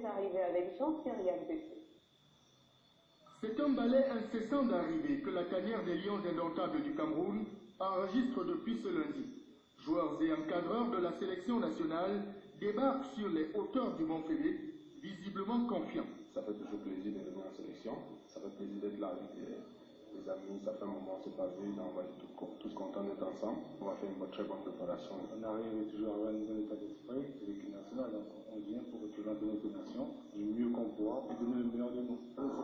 arrivé avec Jean-Pierre Yagbété. C'est un balai incessant d'arrivée que la tanière des Lions indomptables du Cameroun enregistre depuis ce lundi. Joueurs et encadreurs de la sélection nationale débarquent sur les hauteurs du Mont Philippe, visiblement confiants. Ça fait toujours plaisir de venir en sélection, ça fait plaisir d'être là avec les amis, ça fait un moment qu'on ne s'est pas vu, donc on va être tous contents d'être ensemble. On va faire une très bonne préparation. On arrive toujours à avoir un nouvel état d'esprit de l'équipe nationale, donc on vient pour représenter notre nation du mieux qu'on pourra et donner le meilleur de nous.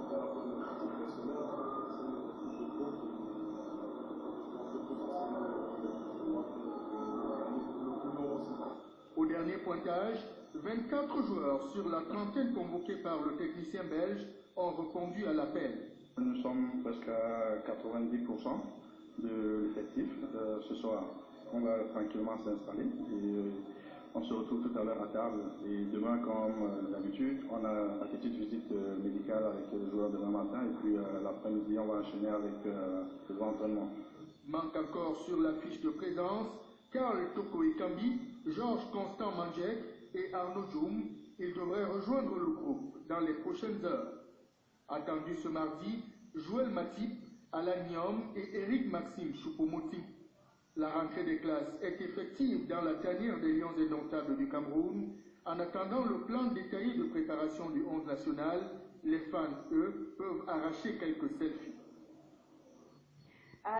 Au dernier pointage, 24 joueurs sur la trentaine convoqués par le technicien belge ont répondu à l'appel. Nous sommes presque à 90% de l'effectif ce soir. On va tranquillement s'installer et on se retrouve tout à l'heure à table. Et demain, comme d'habitude, on a la petite visite médicale avec les joueurs demain matin et puis l'après-midi, on va enchaîner avec l'entraînement. Manque encore sur la fiche de présence Karl Toko Ekambi, Georges Constant Manjek et Arnaud Djoum. Ils devraient rejoindre le groupe dans les prochaines heures. Attendu ce mardi, Joël Matip, Alain Niom et Eric Maxime Choupo-Moting. La rentrée des classes est effective dans la tanière des Lions indomptables du Cameroun. En attendant le plan détaillé de préparation du 11 national, les fans, eux, peuvent arracher quelques selfies.